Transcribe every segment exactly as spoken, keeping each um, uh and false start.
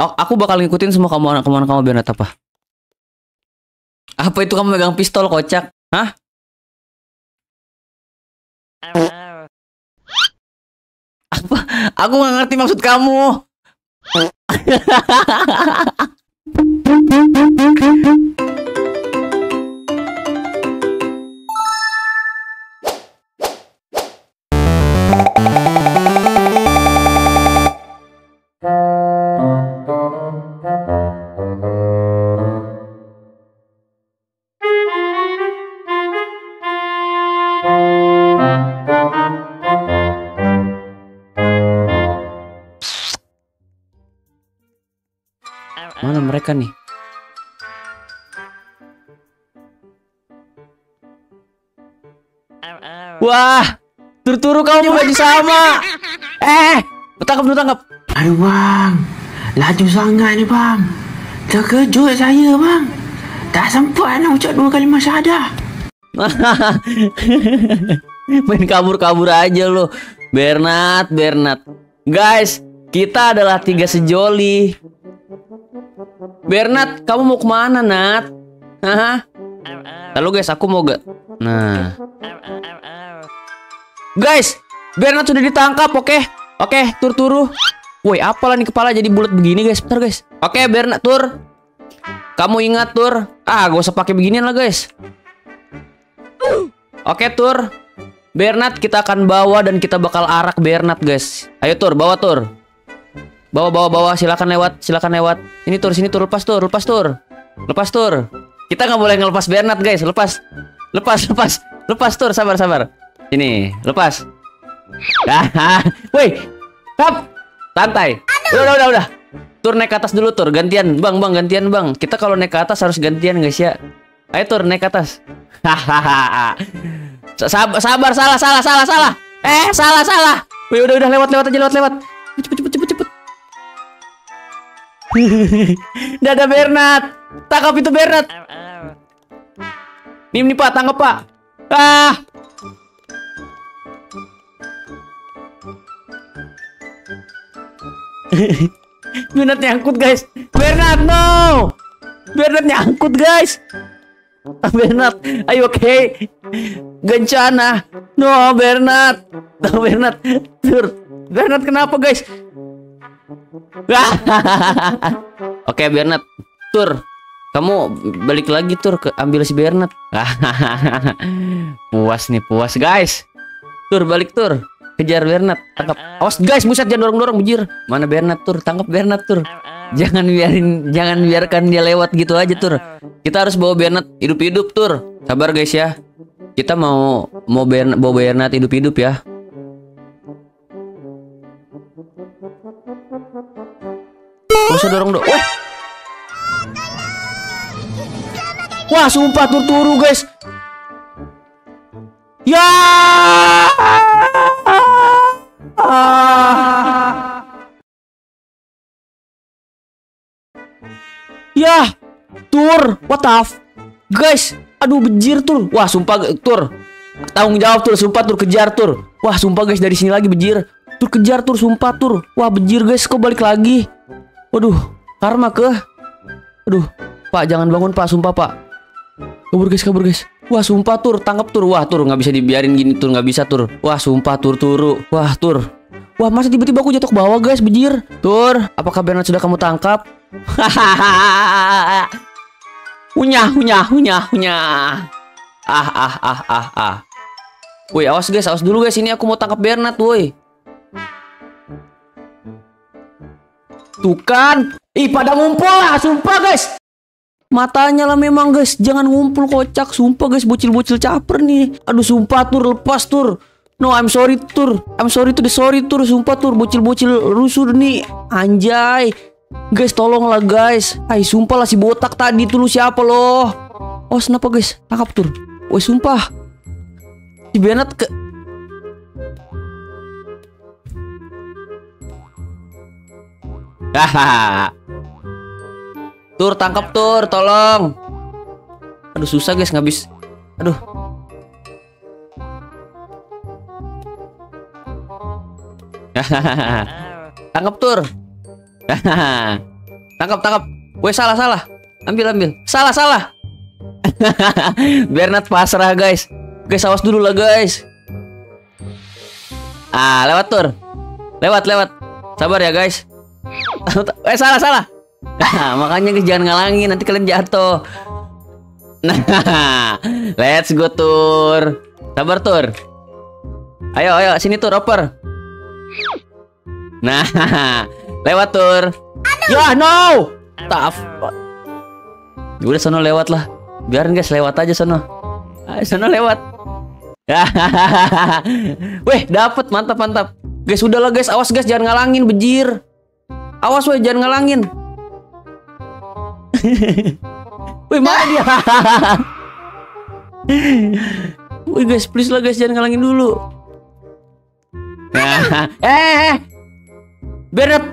A- Aku bakal ngikutin semua kemauan-kemauan kamu Bernard apa? Apa itu kamu megang pistol kocak? Hah? Apa? Aku nggak ngerti maksud kamu. Mana mereka nih? Wah, turu-turu kamu baju sama. Eh, tangkap dulu tangkap. Aduh bang, laju sangat ni bang. Terkejut saya bang. Tak sempat nak ucap dua kalimah syahadah. Main kabur-kabur aja lo, Bernard, Bernard. Guys, kita adalah tiga sejoli. Bernard, kamu mau kemana, Nat? Hah? Lalu guys, aku mau gak? Nah, guys, Bernard sudah ditangkap, oke? Okay? Oke, okay, tur turu. Woi, apalah nih kepala jadi bulat begini, guys? Bentar, guys. Oke, okay, Bernard, tur. Kamu ingat, tur. Ah, gak usah pakai beginian lah, guys. Oke, okay, tur. Bernard kita akan bawa dan kita bakal arak Bernard, guys. Ayo, tur, bawa, tur. Bawa, bawa, bawa. Silakan lewat, silakan lewat. Ini tur, sini tur, lepas tur, lepas tur, lepas tur. Kita nggak boleh ngelepas Bernard, guys. Lepas, lepas, lepas, lepas tur. Sabar, sabar. Ini, lepas. Woi, kap, santai. Udah, udah, udah, udah. Tur naik ke atas dulu, tur. Gantian, bang, bang, gantian, bang. Kita kalau naik ke atas harus gantian, guys ya. Ayo, tur, naik ke atas. Hahaha. Sabar, sabar, salah, salah, salah, salah. Eh, salah, salah. Woi, udah, udah, lewat, lewat aja, lewat, lewat. Cepet, cepet, cepet, cepet. Dadah Bernard. Tangkap itu Bernard. Nih, nih Pak, tangkap Pak. Ah. Bernard nyangkut, guys. Bernard, no. Bernard nyangkut, guys. Bernard, ayo oke. Okay. Gencana. No, Bernard. No, Bernard. Tur. Bernard kenapa, guys? Oke, Bernard. Tur. Kamu balik lagi, tur, ke ambil si Bernard. Puas nih, puas, guys. Tur, balik, tur. Kejar Bernard, tangkap. Awas, guys, buset, jangan dorong-dorong, bujir. Mana Bernard, tur? Tangkap Bernard, tur. Jangan biarin, jangan biarkan dia lewat gitu aja, tur. Kita harus bawa Bernard hidup-hidup, tur. Sabar, guys ya. Kita mau mau Bernard, bawa Bernard hidup-hidup ya. Gak usah dorong dong. Wah, wah, sumpah tur-turu, guys. Ya. Ah. Ya, tur, what the f, guys, aduh bejir tur, wah sumpah tur, tanggung jawab tur, sumpah tur, kejar tur, wah sumpah guys dari sini lagi bejir, tur kejar tur, sumpah tur, wah bejir guys, kok balik lagi, waduh, karma ke, aduh, Pak jangan bangun Pak, sumpah Pak, kabur guys, kabur guys, wah sumpah tur, tangkap tur, wah tur nggak bisa dibiarin gini tur, nggak bisa tur, wah sumpah tur turu, wah tur, wah masa tiba-tiba aku jatuh ke bawah guys, bejir, tur, apakah Bernard sudah kamu tangkap? Hahaha. Unyah, unyah, unyah, unyah. Ah, ah, ah, ah, ah. Woi, awas guys, awas dulu guys. Ini aku mau tangkap Bernard, woi. Tuh kan. Ih, pada ngumpul lah, sumpah guys. Matanya lah memang guys. Jangan ngumpul kocak, sumpah guys. Bocil-bocil caper nih. Aduh, sumpah tur, lepas tur. No, I'm sorry tur. I'm sorry to the sorry tur. Sumpah tur, bocil-bocil rusuh nih. Anjay. Guys, tolonglah guys. Hai, sumpah lah si botak tadi tuh lu siapa loh? Oh, kenapa guys? Tangkap tur. Woi, sumpah. Si Bernard ke hahaha. Tur, tangkap tur, tolong. Aduh, susah guys, ngabis. Aduh. Hahaha. Tangkap tur. Tangkap, tangkap. Weh, salah, salah. Ambil, ambil. Salah, salah. Bernard pasrah, guys. Guys, awas dulu lah, guys. Ah, lewat tur. Lewat, lewat. Sabar ya, guys. Eh, salah, salah. Nah, makanya guys, jangan ngalangin, nanti kalian jatuh. Nah, let's go tur. Sabar tur. Ayo, ayo, sini tur, oper. Nah, lewat tur. Ya, no. Tough. Udah sono lewat lah. Biarin guys, lewat aja sono. Ayo, sono lewat. Weh, dapet, mantap, mantap. Guys, udahlah guys, awas guys, jangan ngalangin, bejir. Awas weh, jangan ngalangin. Wih, mana dia? Wih guys, please lah guys, jangan ngalangin dulu. Nah, eh, eh, Bernard.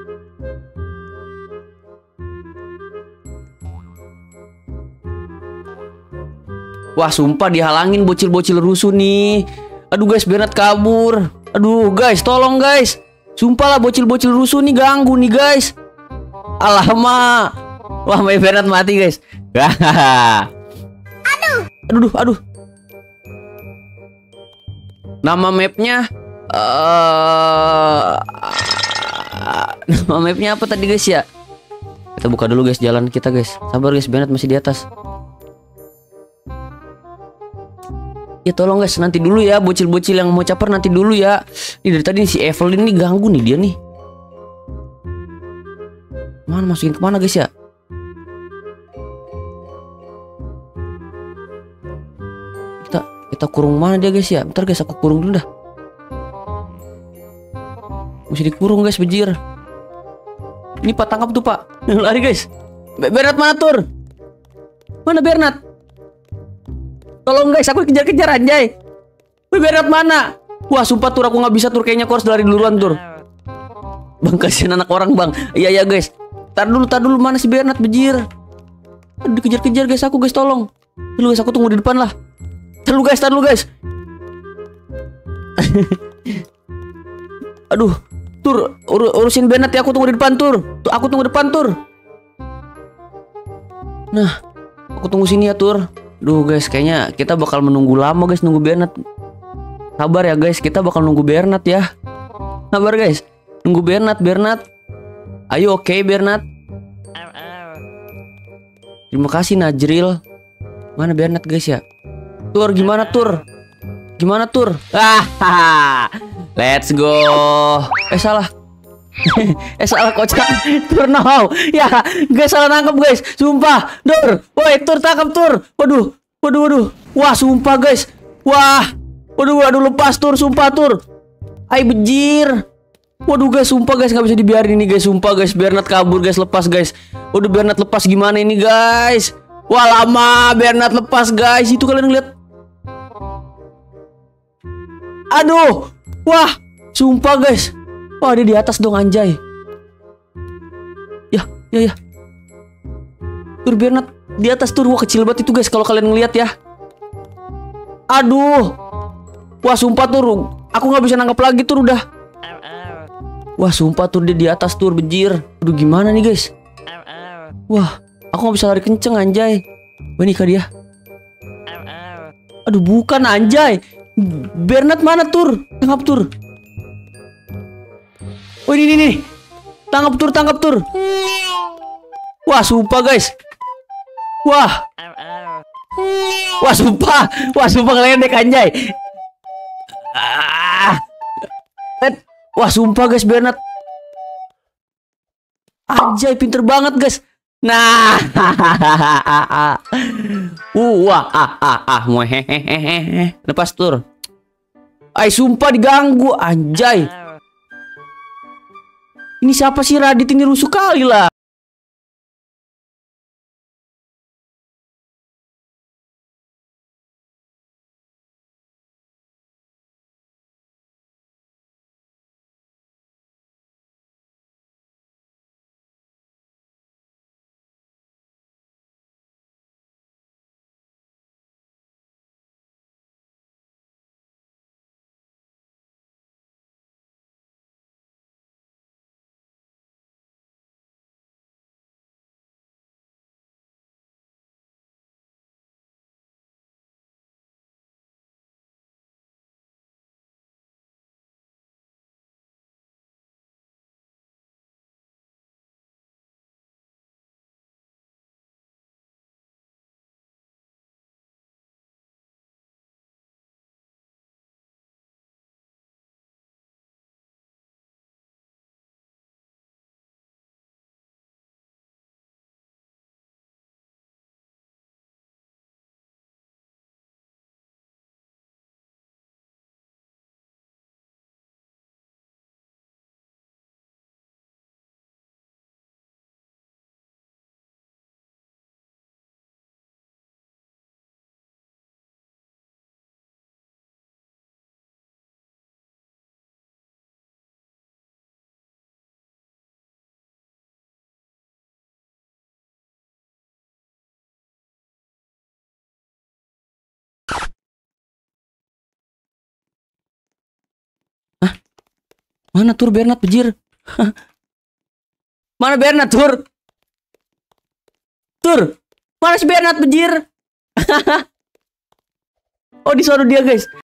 Wah, sumpah dihalangin bocil-bocil rusuh nih. Aduh guys, Bernard kabur. Aduh guys, tolong guys. Sumpah lah, bocil-bocil rusuh nih ganggu nih guys. Alamak. Wah, my Bernard mati guys. Aduh. Aduh, aduh. Nama mapnya uh, nama mapnya apa tadi guys ya? Kita buka dulu guys jalan kita guys. Sabar guys, Bernard masih di atas. Ya tolong guys, nanti dulu ya, bocil-bocil yang mau caper nanti dulu ya. Ini dari tadi si Evelyn nih ganggu nih dia nih. Mana masukin kemana guys ya? Kita kita kurung mana dia guys ya? Bentar guys, aku kurung dulu dah. Mesti dikurung guys, bejir. Ini pak, tangkap tuh pak. Lari guys. Bernard mana tur? Mana Bernard? Tolong guys, aku kejar-kejar anjay. Wih, Bernard mana? Wah, sumpah tur, aku nggak bisa tur, kayaknya aku harus lari duluan tur. Bang, kasihan anak orang bang. Iya ya guys. Tar dulu, tar dulu, mana si Bernard bejir? Aduh, dikejar-kejar guys, aku guys, tolong. Dulu guys, aku tunggu di depan lah. Tar dulu guys, tar dulu guys. Aduh, tur, ur urusin Bernard ya, aku tunggu di depan tur. Tuh, aku tunggu depan tur. Nah, aku tunggu sini ya tur. Duh guys, kayaknya kita bakal menunggu lama guys, nunggu Bernard. Sabar ya guys, kita bakal nunggu Bernard ya. Sabar guys, nunggu Bernard, Bernard. Ayo, oke okay, Bernard. Terima kasih Najril. Mana Bernard guys ya? Tur, gimana tur? Gimana tur? Ah, let's go. Eh salah. eh salah kocak. Tur no. Ya guys, salah nangkep guys. Sumpah. Tur. Woi tur, tangkap tur. Waduh. Waduh waduh. Wah sumpah guys. Wah. Waduh waduh, lepas tur. Sumpah tur. Ay bejir. Waduh guys, sumpah guys, nggak bisa dibiarin ini guys. Sumpah guys, Bernard kabur guys, lepas guys. Waduh, Bernard lepas gimana ini guys? Wah lama Bernard lepas guys. Itu kalian ngeliat. Aduh. Wah. Sumpah guys. Wah, dia di atas dong anjay. Ya, ya, ya. Tur Bernard di atas tur. Wah, kecil banget itu guys kalau kalian ngeliat ya. Aduh. Wah, sumpah tur. Aku nggak bisa nangkep lagi tur udah. Wah, sumpah tur dia di atas tur bejir. Aduh, gimana nih guys? Wah, aku nggak bisa lari kenceng anjay. Wah, ini kah dia? Aduh, bukan anjay. Bernard mana tur? Tangkap tur. Oh ini nih, tangkap tur, tangkap tur. Wah sumpah guys. Wah. Wah sumpah, wah sumpah ngeledek anjay. Ah. Wah sumpah guys, Bernard. Anjay, pinter banget guys. Nah. Uh, wah, ah, ah, ah, hehehe. Lepas tur. Ay sumpah diganggu anjay. Ini siapa sih Radit ini, rusuh kali lah. Mana Tur Bernat bejir? Mana Bernat Tur? Tur, mana si Bernat bejir? Oh, di sana dia guys.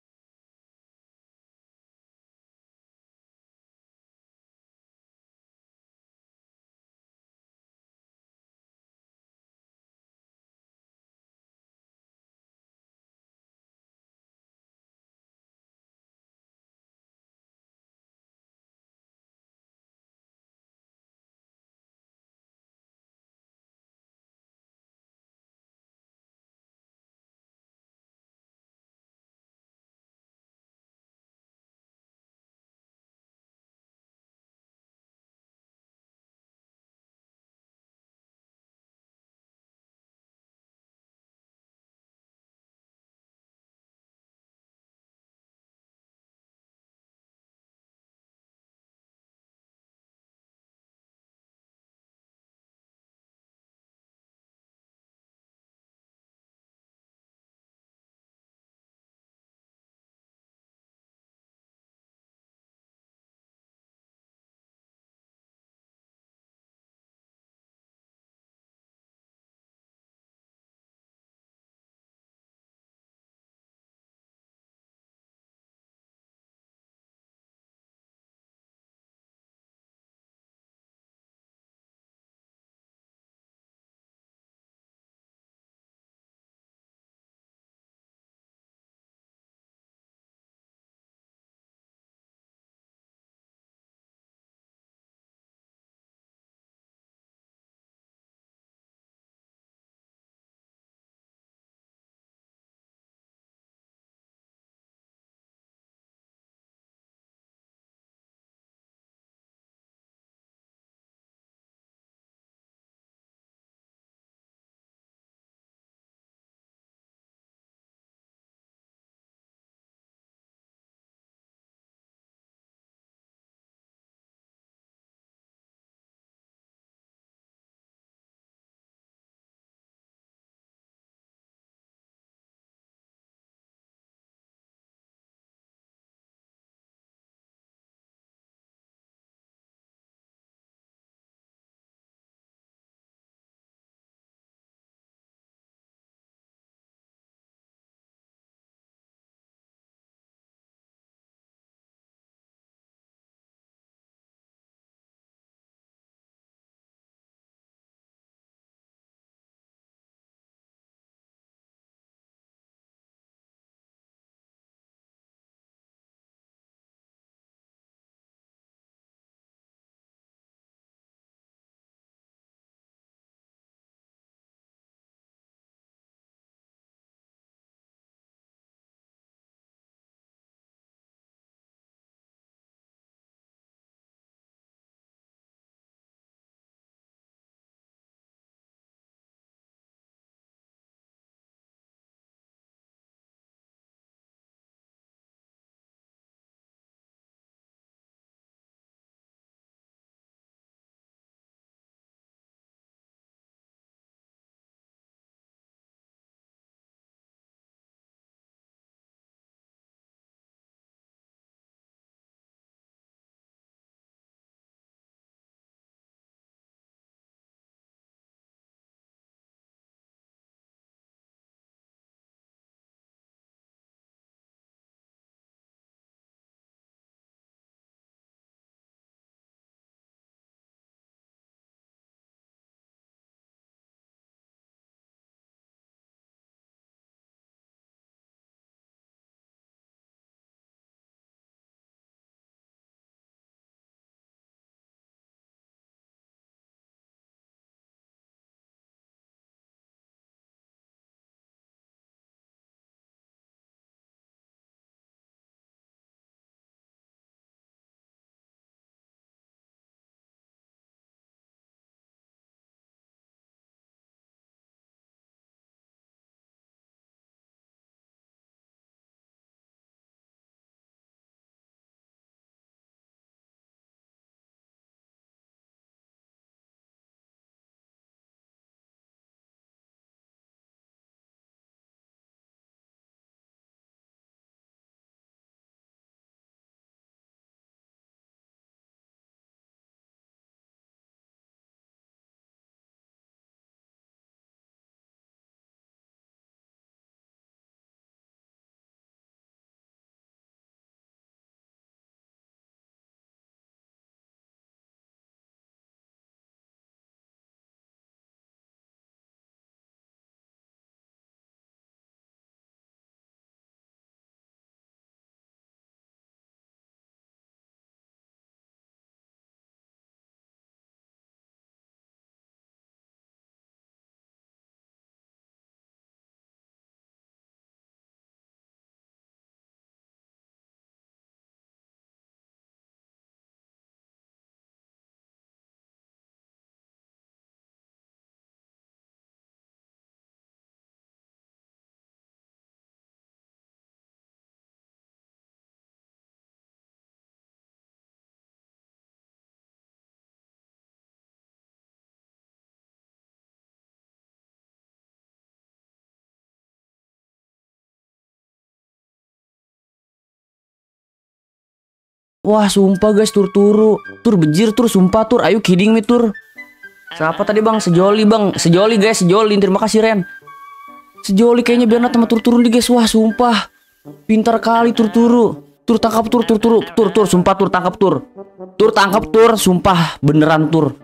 Wah sumpah guys, tur turu. Tur bejir tur, sumpah tur. Ayo kidding me tur. Siapa tadi bang? Sejoli bang. Sejoli guys, sejoli. Terima kasih Ren. Sejoli kayaknya Bernard sama tur turun di guys. Wah sumpah. Pintar kali tur turu. Tur tangkap tur, tur turu. Tur tur, sumpah tur tangkap tur. Tur tangkap tur, sumpah beneran tur.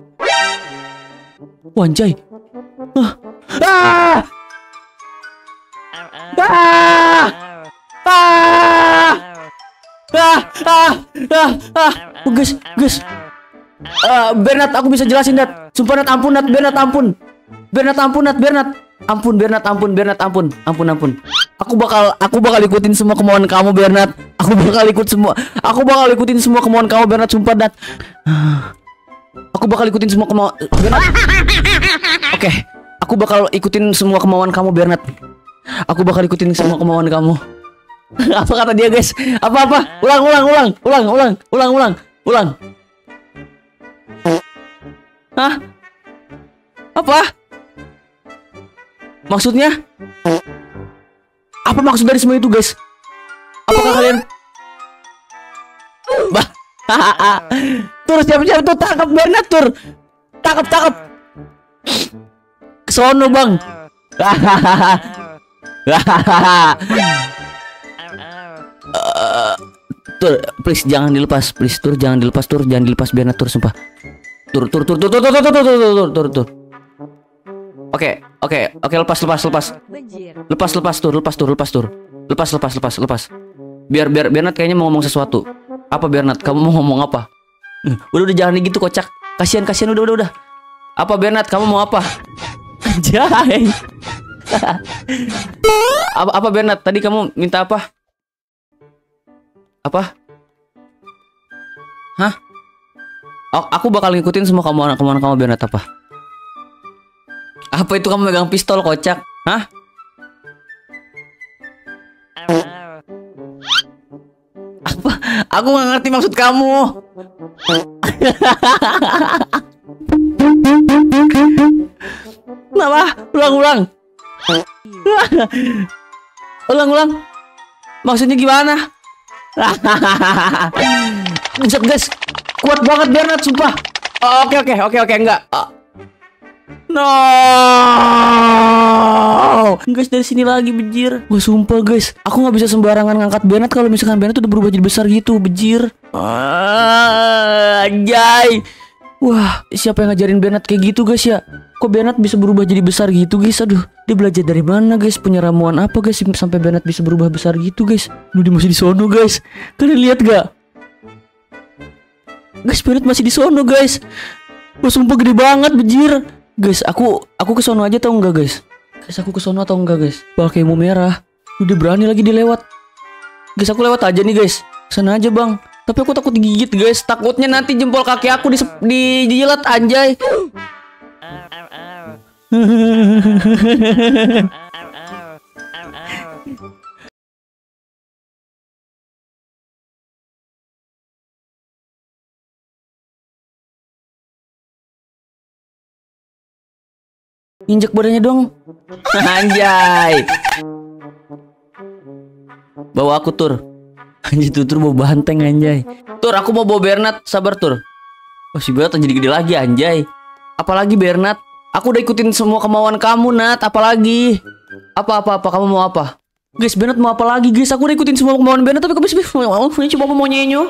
Wanjay. Ah. Ah. Ah. Ah. Ah. Ah. Ah. Ah. Oh, guys, guys. Uh, Bernard, aku bisa jelasin Nat. Sumpah Nat, ampun Nat, Bernard ampun. Bernard ampun Nat, Bernard. Ampun Bernard, ampun Bernard, ampun. Ampun, ampun. Aku bakal aku bakal ikutin semua kemauan kamu Bernard. Aku bakal ikut semua. Aku bakal ikutin semua kemauan kamu Bernard, sumpah Nat. Aku bakal ikutin semua kemauan Bernard. Oke, okay. Aku bakal ikutin semua kemauan kamu Bernard. Aku bakal ikutin semua kemauan kamu. Apa kata dia guys? Apa apa? Ulang ulang ulang ulang ulang ulang ulang ulang. Hah? Apa? Maksudnya? Apa maksud dari semua itu guys? Apakah kalian? Bah. Tur siap-siap tuh, tangkap Bernard tur. Tangkap tangkap. Kesono bang. uh, Tur, please jangan dilepas, please tur jangan dilepas tur, jangan dilepas Bernard tur, sumpah. Tur tur tur tur tur tur tur tur tur tur tur tur. Oke oke oke lepas lepas lepas lepas lepas tur lepas tur lepas tur lepas lepas lepas lepas. Biar biar Bernard kayaknya mau ngomong sesuatu. Apa Bernard? Kamu mau ngomong apa? Udah udah jangan gitu kocak. Kasihan kasihan udah udah udah. Apa Bernard? Kamu mau apa? Anjay. apa apa Bernard? Tadi kamu minta apa? Apa? Hah? Aku bakal ngikutin semua kemauan-kemauan kamu Bernard. Apa? Apa itu kamu megang pistol kocak? Hah? Apa? Aku nggak ngerti maksud kamu. Kenapa? Ulang-ulang. Ulang-ulang. Maksudnya gimana? Buset guys, kuat banget Bernard sumpah. Oh, oke oke oke oke enggak. Oh. No, guys dari sini lagi bejir. Wah sumpah guys, aku nggak bisa sembarangan ngangkat Bernard kalau misalkan Bernard udah berubah jadi besar gitu bejir. Ah, anjay. Wah, siapa yang ngajarin Bernard kayak gitu guys ya? Kok Bernard bisa berubah jadi besar gitu guys? Aduh, dia belajar dari mana guys? Punya ramuan apa guys sampai Bernard bisa berubah besar gitu guys? Lu dia masih di sono guys. Kalian lihat gak? Guys, Bernard masih di sono guys. Wah, sumpah gede banget bejir. Guys, aku aku ke sono aja tau enggak guys? Guys, aku ke sono atau enggak guys? Pakai ilmu merah. Udah berani lagi dilewat. Guys, aku lewat aja nih guys. Sana aja bang. Tapi aku takut digigit guys. Takutnya nanti jempol kaki aku di dijilat anjay. Injek badannya dong. Anjay. Bawa aku tur. Anjay tuh tur bawa banteng anjay. Tur aku mau bawa Bernard. Sabar tur. Oh si Bernard jadi gede lagi anjay. Apalagi Bernard? Aku udah ikutin semua kemauan kamu Nat. Apalagi? Apa-apa-apa kamu mau apa? Guys Bernard mau apa lagi guys? Aku udah ikutin semua kemauan Bernard. Tapi kamu coba mau nyenyo.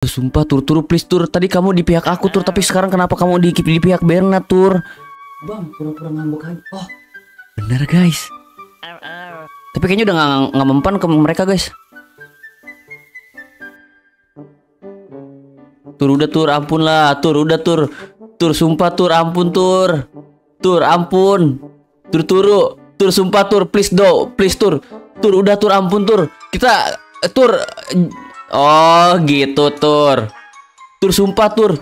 sumpah tur tur please tur. Tadi kamu di pihak aku tur, tapi sekarang kenapa kamu di, di pihak Bernard tur? Bang, pura-pura ngambek aja. Oh, bener guys. Tapi kayaknya udah nggak nggak mempan ke mereka guys. Tur udah tur, ampun lah, tur udah tur, tur sumpah tur, ampun tur, tur ampun, tur turu, tur sumpah tur, please do, please tur, tur udah tur, ampun tur, kita tur. Oh gitu tur, tur sumpah tur.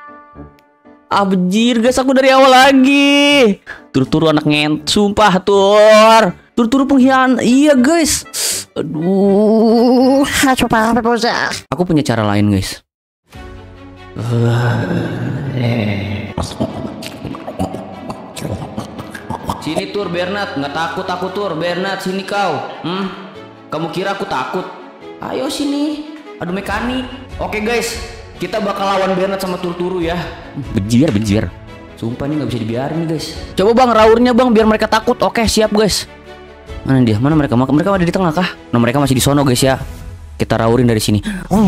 Abjir guys, aku dari awal lagi. Tur tur anak ngent, sumpah tur, tur tur pengkhianat. Iya guys, aduh, coba aku punya cara lain guys. Sini tur Bernard, nggak takut aku tur Bernard, sini kau. Hmm? Kamu kira aku takut? Ayo sini, adu mekanik. Oke guys, kita bakal lawan Bernard sama tur-turu ya. Bejir, bejir. Sumpah ini nggak bisa dibiarin nih guys. Coba bang raurnya bang, biar mereka takut. Oke siap guys. Mana dia? Mana mereka? Mereka ada di tengah kah? Nah mereka masih di sono guys ya. Kita raurin dari sini.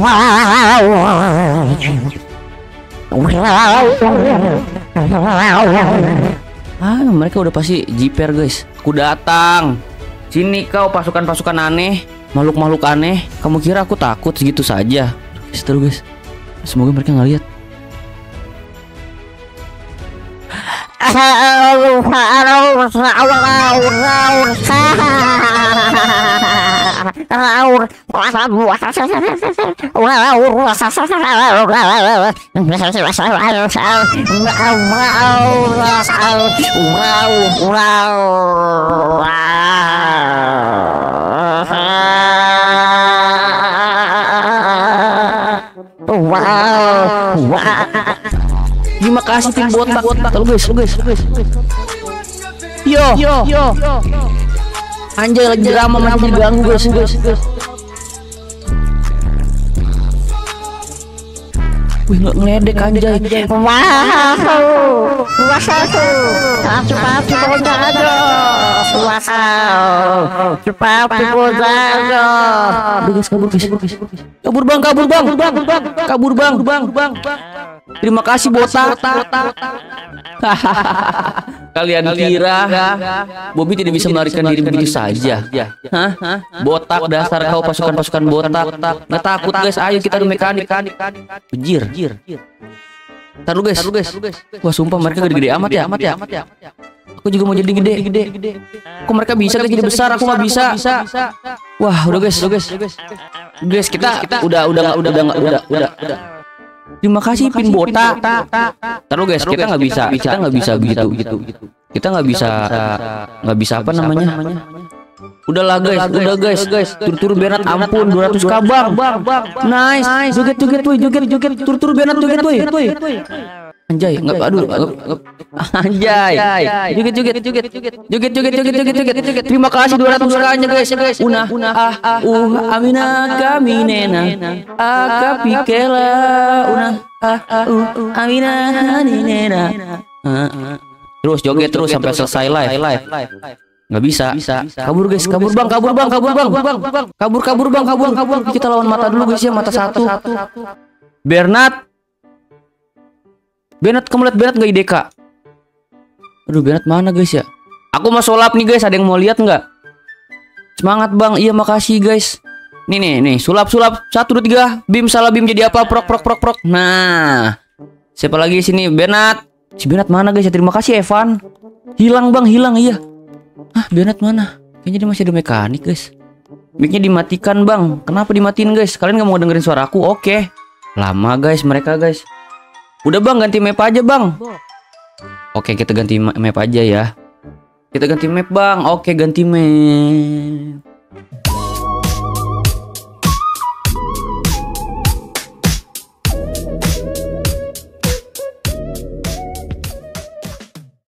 Ah, mereka udah pasti jiper guys. Aku datang. Sini kau pasukan-pasukan aneh, makhluk-makhluk aneh. Kamu kira aku takut segitu saja? Seteru guys. Semoga mereka nggak lihat. Terima kasih tim botak. Lu guys, lu guys, lu guys. Yo, yo, yo. Anjay lagi drama masih diganggu guys, guys, guys. Wih nggak ngeledek anjay. Wow, wow, cepat cepat aja. Wow, cepat cepat aja. Guys kabur guys, kabur bang, kabur bang, kabur bang, bang, bang. Terima kasih botak. Kalian kira Bobby tidak bisa melarikan diri begitu saja? Hah? Botak dasar kau, pasukan-pasukan botak. Nggak takut guys, ayo kita adu mekanik. Bejir. Taruh guys. Wah sumpah mereka gede-gede amat ya, amat ya. Aku juga mau jadi gede. Kok mereka bisa jadi besar, aku nggak bisa. Wah udah guys, udah guys. Guys kita kita udah udah udah udah udah udah udah. Terima kasih pin botak. Taruh guys, kita nggak bisa, kita nggak bisa begitu, gitu. Kita nggak bisa, nggak bisa apa namanya? Udahlah guys, udah guys, guys. Tur-tur Bernard, ampun, dua ratus k bang. Nice, joget joget tuh, joget joget. Tur-tur Bernard joget tuh. Anjay, nggak, aduh, anjay, joget joget joget joget joget joget joget joget. Terima kasih dua ratus k-nya guys, guys. Una, ah, uh, amina kami nena, akapi kela, una, ah, uh, amina nena. Terus joget terus sampai selesai live. Nggak bisa. Kabur guys, kabur bang, kabur bang, kabur bang, kabur kabur bang, kabur kabur. Kita lawan mata dulu guys ya, mata satu. Bernard. Bernard, kamu lihat Bernard nggak I D K? Aduh Bernard mana guys ya? Aku mau sulap nih guys, ada yang mau lihat nggak? Semangat bang, iya makasih guys. Nih nih nih, sulap sulap satu dua tiga, bim salah bim jadi apa? Prok prok prok prok. Nah, siapa lagi sini? Bernard. Si Bernard mana guys ya? Terima kasih Evan. Hilang bang, hilang iya. Ah Bernard mana? Kayaknya dia masih ada mekanik guys. Mic-nya dimatikan bang. Kenapa dimatiin guys? Kalian nggak mau dengerin suaraku? Oke. Lama guys mereka guys. Udah bang, ganti map aja bang. Oke kita ganti map aja ya. Kita ganti map bang. Oke ganti map.